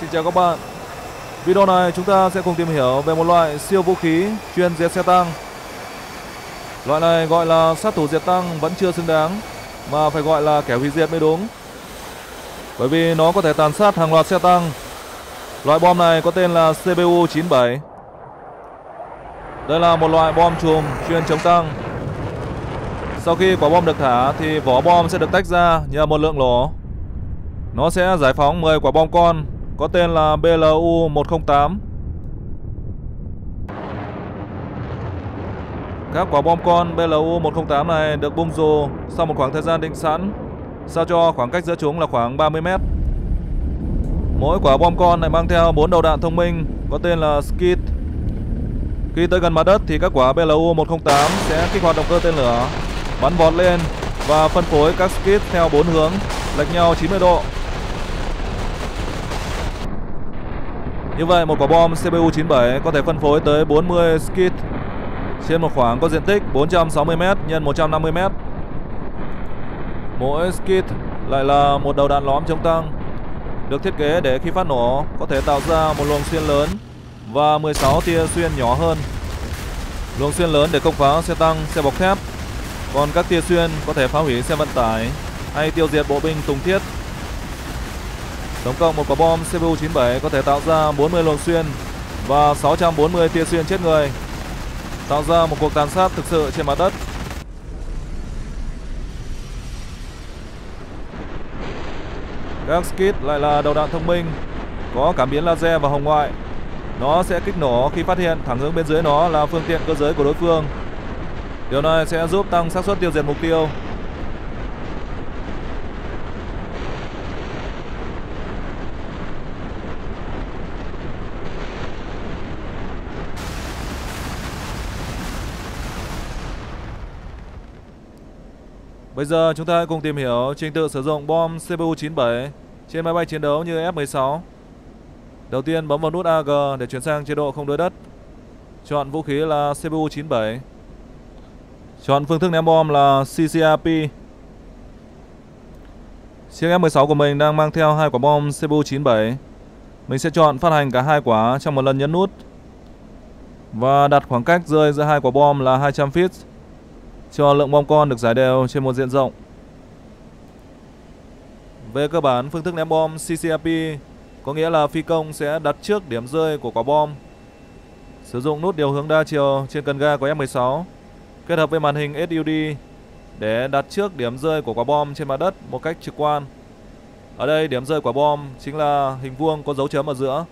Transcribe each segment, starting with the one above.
Xin chào các bạn. Video này chúng ta sẽ cùng tìm hiểu về một loại siêu vũ khí chuyên diệt xe tăng. Loại này gọi là sát thủ diệt tăng vẫn chưa xứng đáng, mà phải gọi là kẻ hủy diệt mới đúng, bởi vì nó có thể tàn sát hàng loạt xe tăng. Loại bom này có tên là CBU-97. Đây là một loại bom chùm chuyên chống tăng. Sau khi quả bom được thả thì vỏ bom sẽ được tách ra nhờ một lượng lỗ. Nó sẽ giải phóng 10 quả bom con có tên là BLU-108. Các quả bom con BLU-108 này được bung dù sau một khoảng thời gian định sẵn, sao cho khoảng cách giữa chúng là khoảng 30 mét. Mỗi quả bom con lại mang theo 4 đầu đạn thông minh có tên là Skid. Khi tới gần mặt đất thì các quả BLU-108 sẽ kích hoạt động cơ tên lửa, bắn vọt lên và phân phối các Skid theo 4 hướng, lệch nhau 90 độ. Như vậy một quả bom CBU-97 có thể phân phối tới 40 Skid trên một khoảng có diện tích 460m x 150m. Mỗi Skid lại là một đầu đạn lõm chống tăng, được thiết kế để khi phát nổ có thể tạo ra một luồng xuyên lớn và 16 tia xuyên nhỏ hơn. Luồng xuyên lớn để công phá xe tăng, xe bọc thép, còn các tia xuyên có thể phá hủy xe vận tải hay tiêu diệt bộ binh tùng thiết. Tổng cộng một quả bom CBU-97 có thể tạo ra 40 luồng xuyên và 640 tia xuyên chết người, tạo ra một cuộc tàn sát thực sự trên mặt đất. Các Skid lại là đầu đạn thông minh, có cảm biến laser và hồng ngoại. Nó sẽ kích nổ khi phát hiện thẳng hướng bên dưới nó là phương tiện cơ giới của đối phương. Điều này sẽ giúp tăng xác suất tiêu diệt mục tiêu. Bây giờ chúng ta hãy cùng tìm hiểu trình tự sử dụng bom CBU-97 trên máy bay chiến đấu như F-16. Đầu tiên bấm vào nút AG để chuyển sang chế độ không đối đất. Chọn vũ khí là CBU-97. Chọn phương thức ném bom là CCRP. Chiếc F-16 của mình đang mang theo 2 quả bom CBU-97. Mình sẽ chọn phát hành cả 2 quả trong một lần nhấn nút và đặt khoảng cách rơi giữa 2 quả bom là 200 feet, cho lượng bom con được rải đều trên một diện rộng. Về cơ bản, phương thức ném bom CCRP có nghĩa là phi công sẽ đặt trước điểm rơi của quả bom, sử dụng nút điều hướng đa chiều trên cần ga của F-16 kết hợp với màn hình SUD để đặt trước điểm rơi của quả bom trên mặt đất một cách trực quan. Ở đây điểm rơi quả bom chính là hình vuông có dấu chấm ở giữa.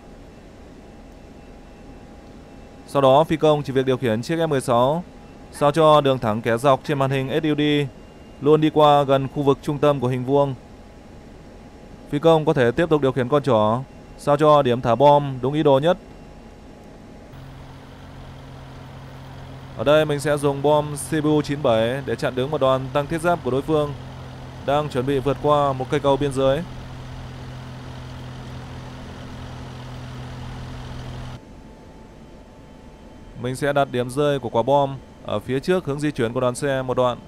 Sau đó phi công chỉ việc điều khiển chiếc F-16 sao cho đường thẳng kẻ dọc trên màn hình SUD luôn đi qua gần khu vực trung tâm của hình vuông. Phi công có thể tiếp tục điều khiển con trỏ sao cho điểm thả bom đúng ý đồ nhất. Ở đây mình sẽ dùng bom CBU-97 để chặn đứng một đoàn tăng thiết giáp của đối phương đang chuẩn bị vượt qua một cây cầu biên giới. Mình sẽ đặt điểm rơi của quả bom ở phía trước hướng di chuyển của đoàn xe một đoạn.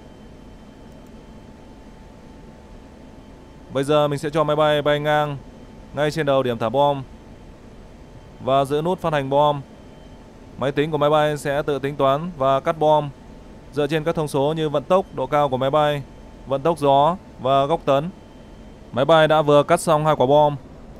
Bây giờ mình sẽ cho máy bay bay ngang ngay trên đầu điểm thả bom và giữ nút phát hành bom. Máy tính của máy bay sẽ tự tính toán và cắt bom dựa trên các thông số như vận tốc, độ cao của máy bay, vận tốc gió và góc tấn. Máy bay đã vừa cắt xong 2 quả bom.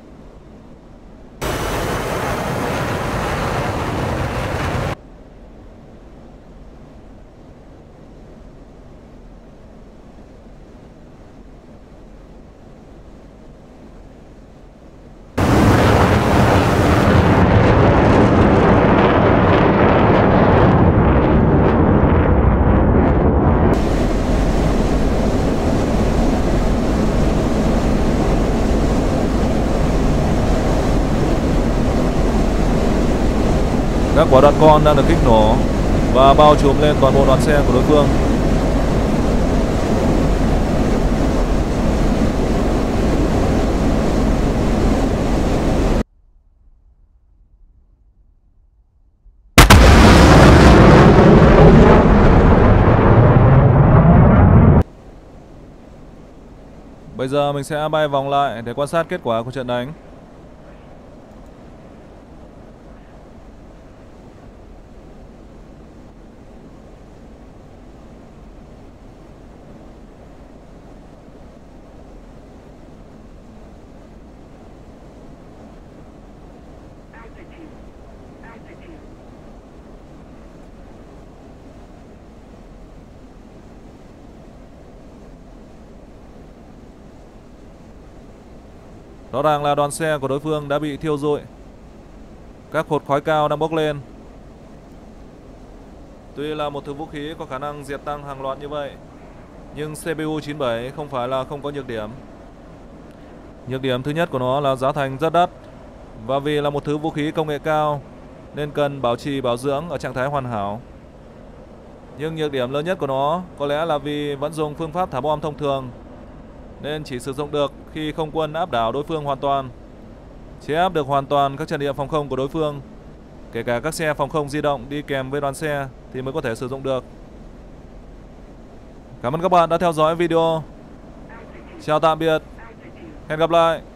Các quả đạn con đang được kích nổ và bao trùm lên toàn bộ đoàn xe của đối phương. Bây giờ mình sẽ bay vòng lại để quan sát kết quả của trận đánh. Rõ ràng là đoàn xe của đối phương đã bị thiêu rụi. Các cột khói cao đang bốc lên. Tuy là một thứ vũ khí có khả năng diệt tăng hàng loạt như vậy, nhưng CPU 97 không phải là không có nhược điểm. Nhược điểm thứ nhất của nó là giá thành rất đắt, và vì là một thứ vũ khí công nghệ cao nên cần bảo trì bảo dưỡng ở trạng thái hoàn hảo. Nhưng nhược điểm lớn nhất của nó có lẽ là vì vẫn dùng phương pháp thả bom thông thường, nên chỉ sử dụng được khi không quân áp đảo đối phương hoàn toàn, chế áp được hoàn toàn các trận địa phòng không của đối phương, kể cả các xe phòng không di động đi kèm với đoàn xe thì mới có thể sử dụng được. Cảm ơn các bạn đã theo dõi video. Chào tạm biệt. Hẹn gặp lại.